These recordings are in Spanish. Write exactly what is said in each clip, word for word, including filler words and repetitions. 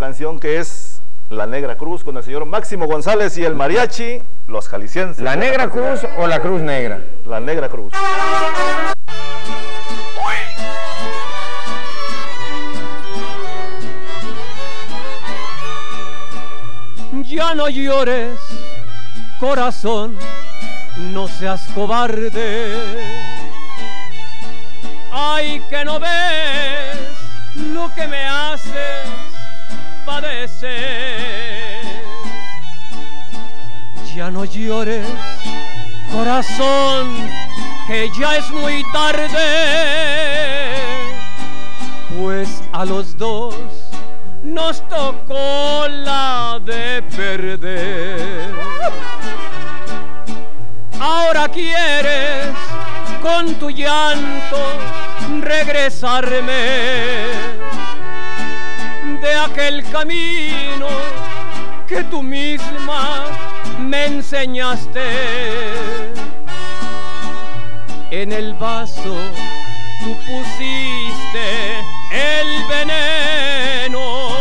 canción que es La Negra Cruz, con el señor Máximo González y el mariachi, los jaliscienses. ¿La Negra Cruz o la Cruz Negra? La Negra Cruz. Ya no llores, corazón, no seas cobarde. Ay, que no ves lo que me haces padecer. Ya no llores, corazón, que ya es muy tarde, pues a los dos nos tocó la de perder. Ahora quieres con tu llanto regresarme de aquel camino que tú misma me enseñaste. En el vaso tú pusiste el veneno,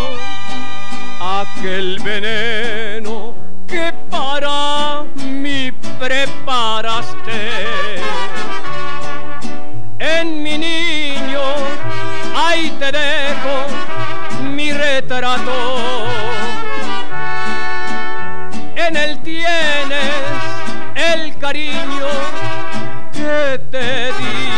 aquel veneno que para mí preparaste. En mi niño, ahí te dejo mi retrato. En él tienes el cariño que te di.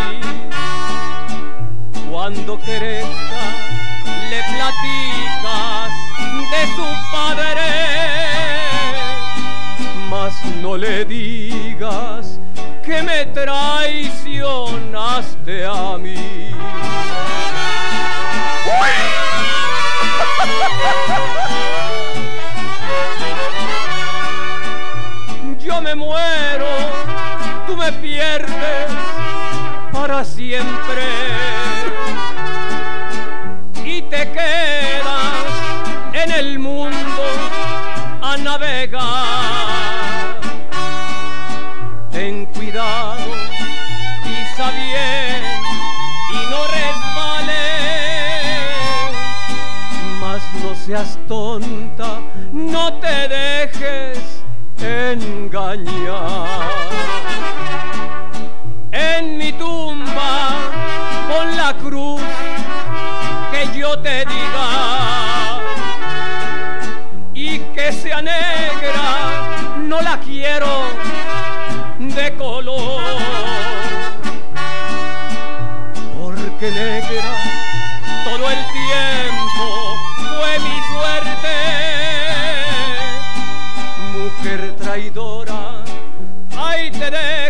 Cuando crezca le platicas de su padre, mas no le digas que me traicionaste a mí. Yo me muero, tú me pierdes para siempre y te quedas en el mundo a navegar. Ten cuidado, pisa bien y no resbales, mas no seas tonta, no te dejes engañar. En mi tumba con la cruz que yo te diga, y que sea negra, no la quiero de color, porque negra todo el tiempo fue mi suerte. Mujer traidora, ay te dejo